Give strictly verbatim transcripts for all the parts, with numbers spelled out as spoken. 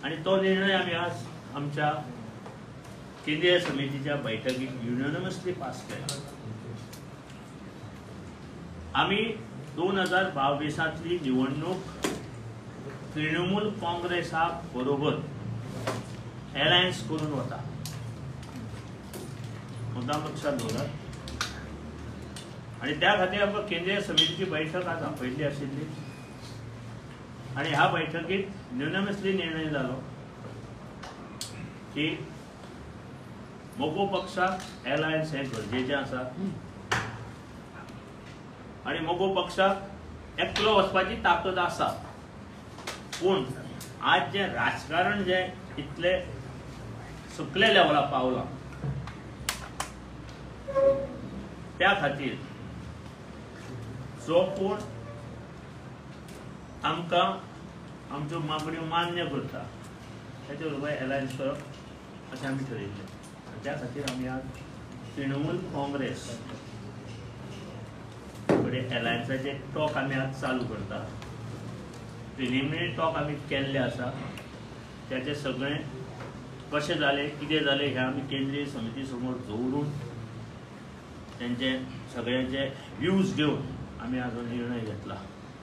आणि तो निर्णय आम्ही आज आमच्या केंद्रीय समितीच्या बैठकीत युनियनमसली पास केला। आम्ही दोन हजार बावीसातली निवडणूक तृणमूल काँग्रेसा बरोबर अलायन्स करून होता, मुद्दाम लक्षात दवरात। आणि त्या खातीर आमकां केंद्रीय समितीची बैठक आज आपयल्ली आशिल्ली आणि ह्या बैठकीत युनियनमसली निर्णय जालो की मोगो पक्षाक अलायन्स हे गरजेचें आसा आणि मोगो पक्षाक एकलो वचपाची ताकद आसा। पूण आज जे राजकारण जे इतले सकले लेवलाक पावलां त्या खातीर जो कोण आमकां आमच्यो मागण्यो मान्य करता त्याचे बरोबर अलायन्स करप अशें आमी ठरयिल्लें। त्या खातीर आमी आज तृणमूल काँग्रेस कडेन अलायन्साचे टॉक आमी आज चालू करता। प्रिलिमिनरी टॉक आमी केल्ले आसा, त्याचे सगळें कशें जालें कितें जालें हें आमी केंद्रीय समिती समोर दवरून तेंचे सगळ्यांचे व्यूज घेवन आमी आज हो निर्णय घेतला।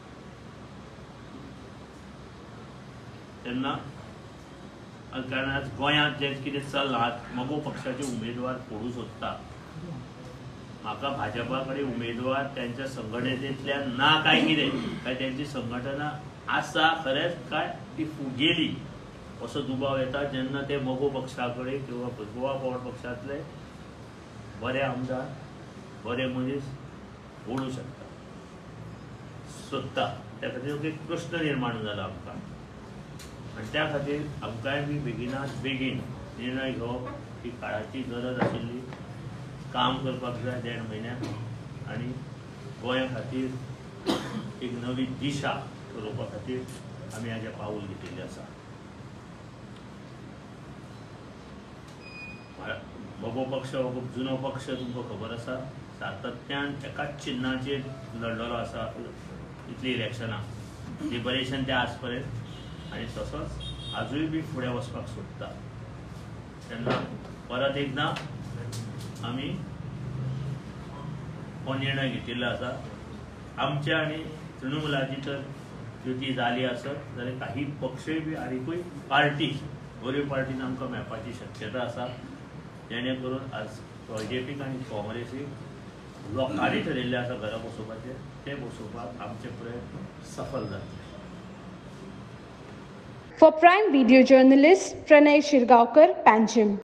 तेन्ना कारण आज गोंयांत जे कितें चल्लां, मोगो पक्षाचे उमेदवार पडूं सोदता, म्हाका भाजपा कडेन उमेदवार त्यांच्या संघटनेंतल्यान ना काय कितें, काय त्यांची संघटना आसा खरेंच काय ती गेली असो दुबाव येता जेन्ना ते मोगो पक्षा कडेन किंवा गोवा पॉवर पक्षांतले बरे आमदार बरे मनीस ओडूं शकता सोदता। त्या खातीर एक प्रश्न निर्माण जाला आमकां आनी त्या खातीर आमकांय बी बेगिनात बेगीन निर्णय घेवप ही काळाची गरज आशिल्ली। काम करपाक जाय देड म्हयन्याक आनी गोंया खातीर एक नवी दिशा ठरोवपा खातीर आमी हाजें पाऊल घेतिल्लें आसा। मोगो पक्ष हो खूब जुनो पक्ष तुमकां खबर आसा, सातत्यान एकाच चिन्हाचेर लडलेलो आसा इतली इलेक्शनां, लिबरेशन ते आज पर्यंत, आनी तसोच आजूय बी फुडें वचपाक सोदता। तेन्ना परत एकदां आमी हो निर्णय घेतिल्लो आसा। आमच्या आनी तृणमुलाची तर युती जाली आसत जाल्यार काही पक्षय बी आनीकूय पार्टी बऱ्यो पार्टीन आमकां मेळपाची शक्यता आसा, जेणे करून आज बीजेपीक आनी काँग्रेसीक लोकांनी ठरयिल्लें आसा घरा बसोवपाचें, ते बसोवपाक आमचे प्रयत्न सफल जातले। For Prime Video Journalist, Pranay Shirgaonkar, Panjim.